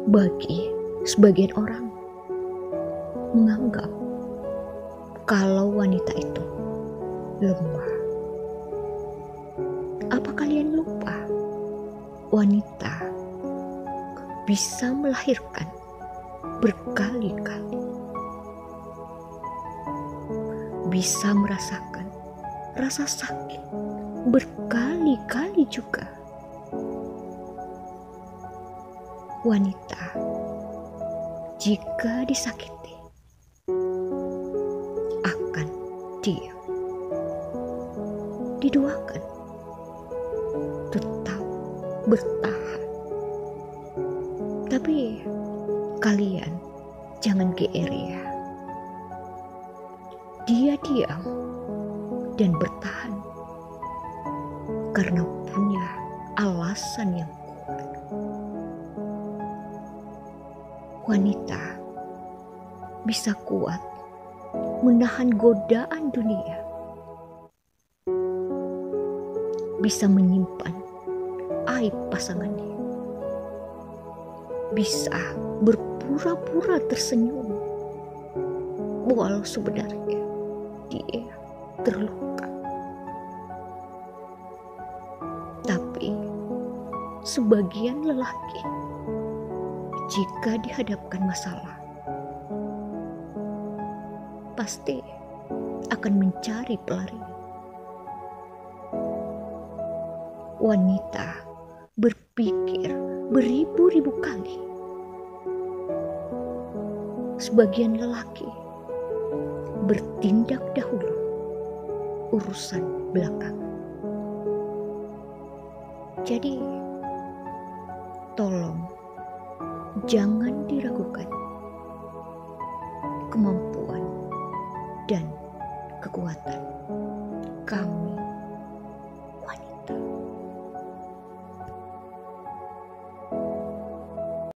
Bagi sebagian orang menganggap kalau wanita itu lemah. Apa kalian lupa wanita bisa melahirkan berkali-kali, bisa merasakan rasa sakit berkali-kali juga. Wanita jika disakiti akan diam, diduakan, tetap bertahan. Tapi kalian jangan GR ya. Dia diam dan bertahan karena punya alasan yang kuat. Wanita bisa kuat menahan godaan dunia, bisa menyimpan aib pasangannya, bisa berpura-pura tersenyum walau sebenarnya dia terluka. Tapi sebagian lelaki jika dihadapkan masalah pasti akan mencari pelarian. Wanita berpikir beribu-ribu kali. Sebagian lelaki bertindak dahulu, urusan belakangan. Jadi, tolong jangan diragukan kemampuan dan kekuatan kami